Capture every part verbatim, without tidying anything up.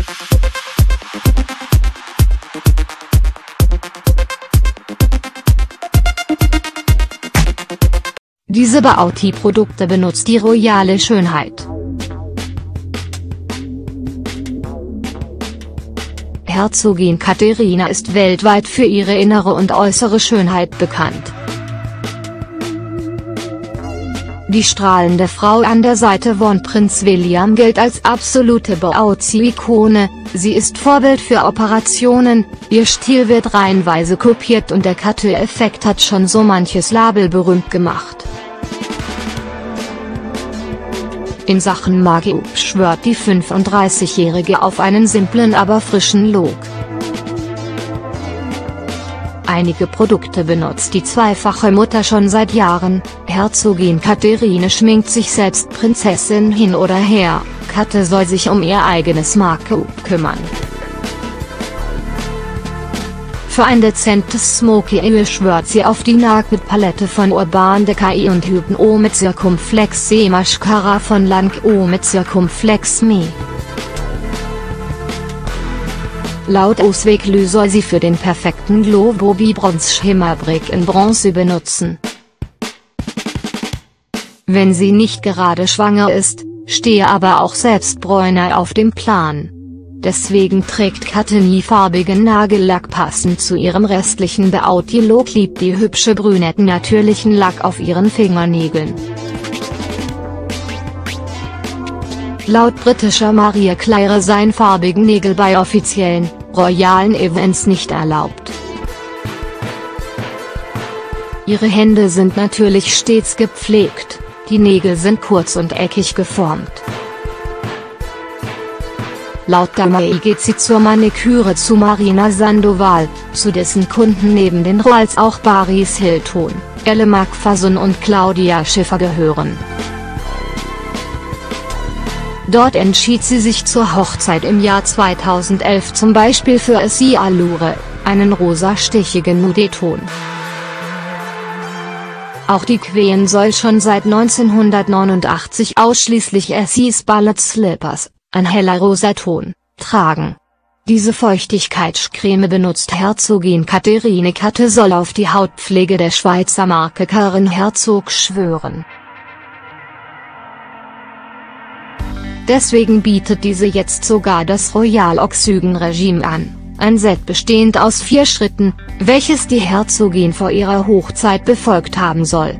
Diese Beauty-Produkte benutzt die royale Schönheit. Herzogin Katharina ist weltweit für ihre innere und äußere Schönheit bekannt. Die strahlende Frau an der Seite von Prinz William gilt als absolute Beauty-Ikone, sie ist Vorbild für Operationen, ihr Stil wird reihenweise kopiert und der Katte-Effekt hat schon so manches Label berühmt gemacht. In Sachen Make-up schwört die fünfunddreißigjährige auf einen simplen aber frischen Look. Einige Produkte benutzt die zweifache Mutter schon seit Jahren. Herzogin Katharina schminkt sich selbst Prinzessin hin oder her, Katte soll sich um ihr eigenes Make-up kümmern. Für ein dezentes Smoky-Eye schwört sie auf die Nacktpalette von Urban Decay und Hypno mit Circumflex Me Mascara von Lancôme mit Circumflex Me. Laut Osweglu soll sie für den perfekten Glow Bobby Bronze Schimmerbrick in Bronze benutzen. Wenn sie nicht gerade schwanger ist, stehe aber auch selbst Bräune auf dem Plan. Deswegen trägt Katte nie farbigen Nagellack. Passend zu ihrem restlichen Beauty-Look liebt die hübsche brünetten natürlichen Lack auf ihren Fingernägeln. Laut britischer Marie Claire seien farbigen Nägel bei offiziellen, royalen Events nicht erlaubt. Ihre Hände sind natürlich stets gepflegt, die Nägel sind kurz und eckig geformt. Laut Damae geht sie zur Maniküre zu Marina Sandoval, zu dessen Kunden neben den Royals auch Paris Hilton, Elle Macpherson und Claudia Schiffer gehören. Dort entschied sie sich zur Hochzeit im Jahr zweitausendelf zum Beispiel für Essie Allure, einen rosa-stichigen Nude-Ton. Auch die Queen soll schon seit neunzehnhundertneunundachtzig ausschließlich Essies Ballet Slippers, ein heller Rosaton, tragen. Diese Feuchtigkeitscreme benutzt Herzogin Katharina. Katte soll auf die Hautpflege der Schweizer Marke Karin Herzog schwören. Deswegen bietet diese jetzt sogar das Royal Oxygen-Regime an, ein Set bestehend aus vier Schritten, welches die Herzogin vor ihrer Hochzeit befolgt haben soll.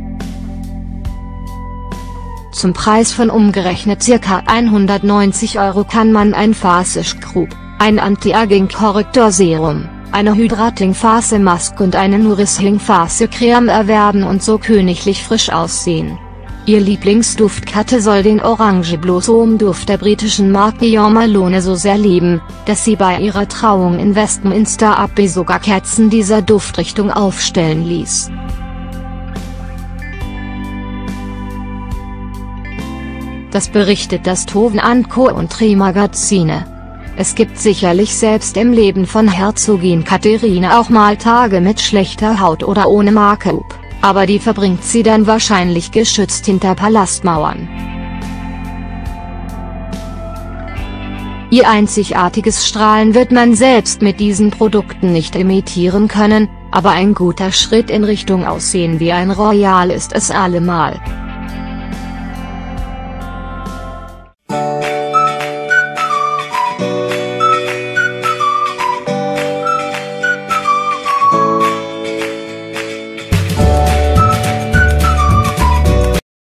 Zum Preis von umgerechnet ca. hundertneunzig Euro kann man ein Face Scrub, ein Anti-Aging-Korrektor-Serum, eine Hydrating-Face-Maske und eine Nourishing-Face-Creme erwerben und so königlich frisch aussehen. Ihr Lieblingsduft Katte soll den Orange Blossom-Duft der britischen Marke Jo Malone so sehr lieben, dass sie bei ihrer Trauung in Westminster Abbey sogar Kerzen dieser Duftrichtung aufstellen ließ. Das berichtet das Toven and Co und Tri Magazine. Es gibt sicherlich selbst im Leben von Herzogin Katharina auch mal Tage mit schlechter Haut oder ohne Make-up, aber die verbringt sie dann wahrscheinlich geschützt hinter Palastmauern. Ihr einzigartiges Strahlen wird man selbst mit diesen Produkten nicht imitieren können, aber ein guter Schritt in Richtung Aussehen wie ein Royal ist es allemal.